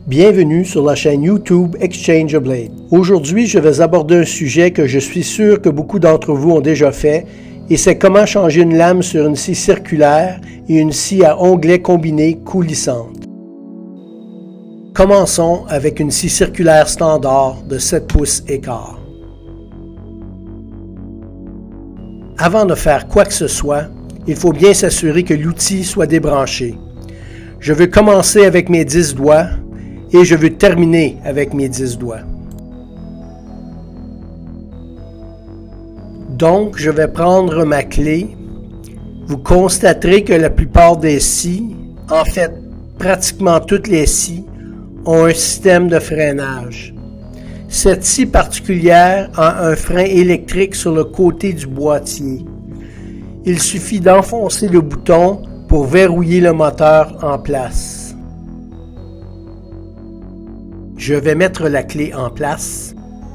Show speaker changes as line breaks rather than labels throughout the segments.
Bienvenue sur la chaîne YouTube Exchange a Blade. Aujourd'hui, je vais aborder un sujet que je suis sûr que beaucoup d'entre vous ont déjà fait, et c'est comment changer une lame sur une scie circulaire et une scie à onglets combinés coulissante. Commençons avec une scie circulaire standard de 7 pouces et quart. Avant de faire quoi que ce soit, il faut bien s'assurer que l'outil soit débranché. Je veux commencer avec mes 10 doigts et je veux terminer avec mes 10 doigts. Donc, je vais prendre ma clé. Vous constaterez que la plupart des scies, en fait, pratiquement toutes les scies, ont un système de freinage. Cette scie particulière a un frein électrique sur le côté du boîtier. Il suffit d'enfoncer le bouton pour verrouiller le moteur en place. Je vais mettre la clé en place.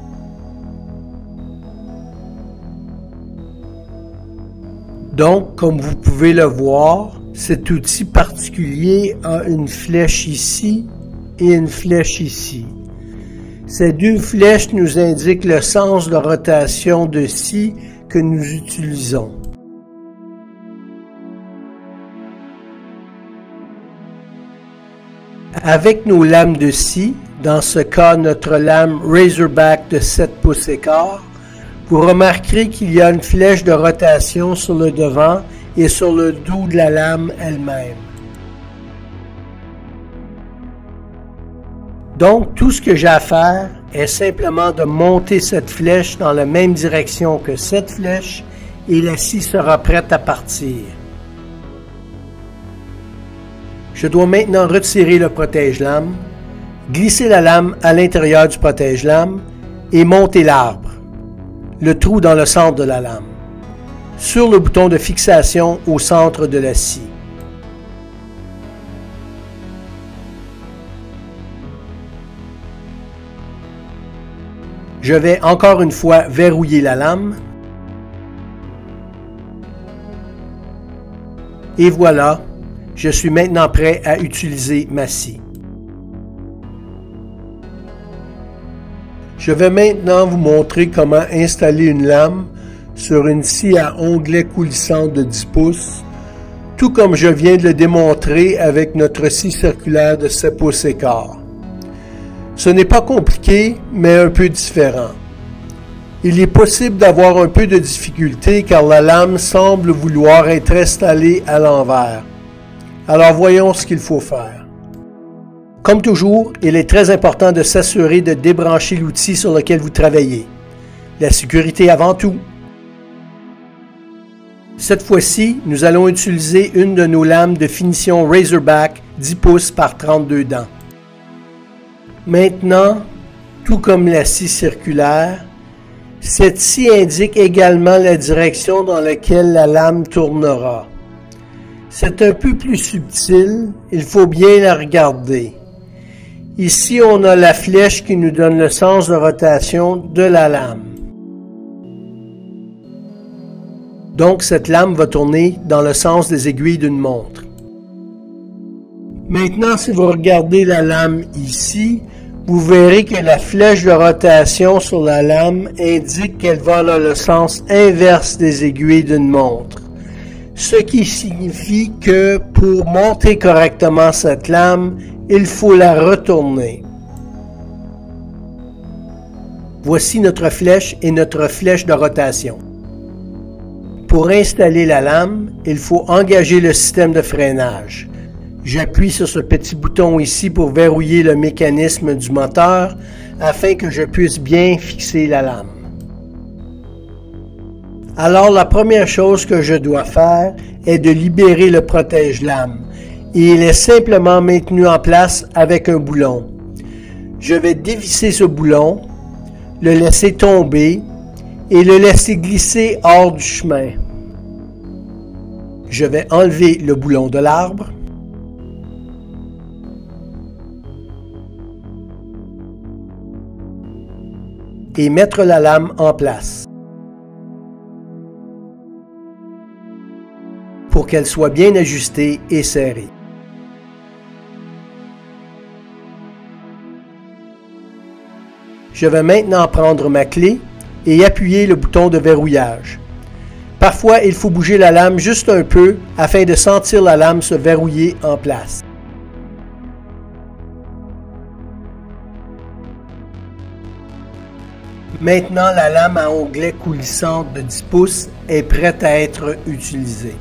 Donc, comme vous pouvez le voir, cet outil particulier a une flèche ici et une flèche ici. Ces deux flèches nous indiquent le sens de rotation de scie que nous utilisons. Avec nos lames de scie, dans ce cas notre lame Razorback de 7 pouces et quart, vous remarquerez qu'il y a une flèche de rotation sur le devant et sur le dos de la lame elle-même. Donc tout ce que j'ai à faire est simplement de monter cette flèche dans la même direction que cette flèche et la scie sera prête à partir. Je dois maintenant retirer le protège-lame, glisser la lame à l'intérieur du protège-lame et monter l'arbre, le trou dans le centre de la lame, sur le bouton de fixation au centre de la scie. Je vais encore une fois verrouiller la lame. Et voilà, je suis maintenant prêt à utiliser ma scie. Je vais maintenant vous montrer comment installer une lame sur une scie à onglets coulissante de 10 pouces, tout comme je viens de le démontrer avec notre scie circulaire de 7 pouces et quart. Ce n'est pas compliqué, mais un peu différent. Il est possible d'avoir un peu de difficulté car la lame semble vouloir être installée à l'envers. Alors voyons ce qu'il faut faire. Comme toujours, il est très important de s'assurer de débrancher l'outil sur lequel vous travaillez. La sécurité avant tout. Cette fois-ci, nous allons utiliser une de nos lames de finition Razorback 10 pouces par 32 dents. Maintenant, tout comme la scie circulaire, cette scie indique également la direction dans laquelle la lame tournera. C'est un peu plus subtil, il faut bien la regarder. Ici, on a la flèche qui nous donne le sens de rotation de la lame. Donc, cette lame va tourner dans le sens des aiguilles d'une montre. Maintenant, si vous regardez la lame ici, vous verrez que la flèche de rotation sur la lame indique qu'elle va dans le sens inverse des aiguilles d'une montre. Ce qui signifie que pour monter correctement cette lame, il faut la retourner. Voici notre flèche et notre flèche de rotation. Pour installer la lame, il faut engager le système de freinage. J'appuie sur ce petit bouton ici pour verrouiller le mécanisme du moteur afin que je puisse bien fixer la lame. Alors la première chose que je dois faire est de libérer le protège-lame et il est simplement maintenu en place avec un boulon. Je vais dévisser ce boulon, le laisser tomber et le laisser glisser hors du chemin. Je vais enlever le boulon de l'arbre. Et mettre la lame en place. Pour qu'elle soit bien ajustée et serrée. Je vais maintenant prendre ma clé et appuyer le bouton de verrouillage. Parfois, il faut bouger la lame juste un peu afin de sentir la lame se verrouiller en place. Maintenant, la lame à onglet coulissante de 10 pouces est prête à être utilisée.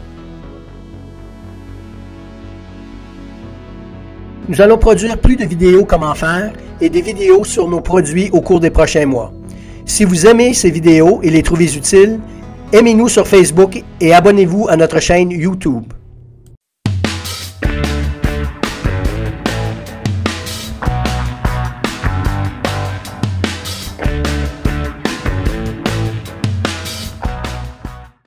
Nous allons produire plus de vidéos comment faire et des vidéos sur nos produits au cours des prochains mois. Si vous aimez ces vidéos et les trouvez utiles, aimez-nous sur Facebook et abonnez-vous à notre chaîne YouTube.